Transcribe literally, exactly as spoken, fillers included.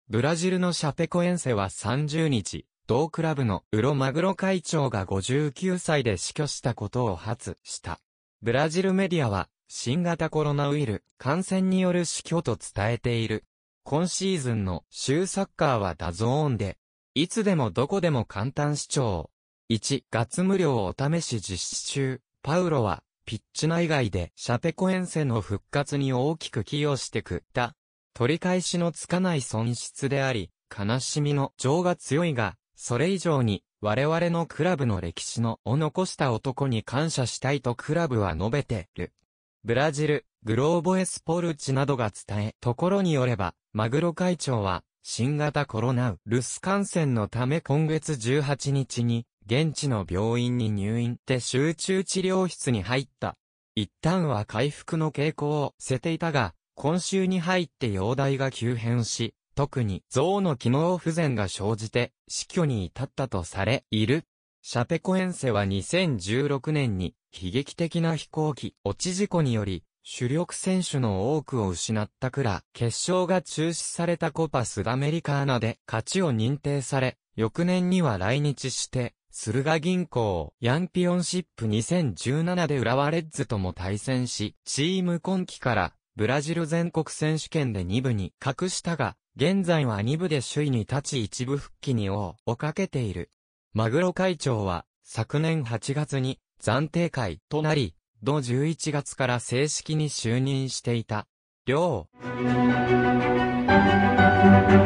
ブラジルのシャペコエンセはさんじゅうにち、同クラブのウロマグロ会長がごじゅうきゅうさいで死去したことを発した。ブラジルメディアは、新型コロナウイルス感染による死去と伝えている。今シーズンの週サッカーはダゾーンで、いつでもどこでも簡単視聴。いちがつ無料お試し実施中。パウロは、ピッチ内外でシャペコエンセの復活に大きく寄与してくった。取り返しのつかない損失であり、悲しみの情が強いが、それ以上に、我々のクラブの歴史のを残した男に感謝したいとクラブは述べてる。ブラジル、グローボエスポルチなどが伝え、ところによれば、マグロ会長は、新型コロナウイルス感染のため今月じゅうはちにちに、現地の病院に入院で集中治療室に入った。一旦は回復の傾向を捨てていたが、今週に入って容体が急変し、特に臓の機能不全が生じて死去に至ったとされいる。シャペコエンセはにせんじゅうろくねんに悲劇的な飛行機落ち事故により主力選手の多くを失ったくら、決勝が中止されたコパスダメリカーナで勝ちを認定され、翌年には来日して、スルガ銀行ヤンピオンシップにせんじゅうななで浦和レッズとも対戦し、チーム今季からブラジル全国選手権でにぶに格したが、現在はにぶで首位に立ち一部復帰に王をかけている。マグロ会長は昨年はちがつに暫定会となり、同じゅういちがつから正式に就任していた。両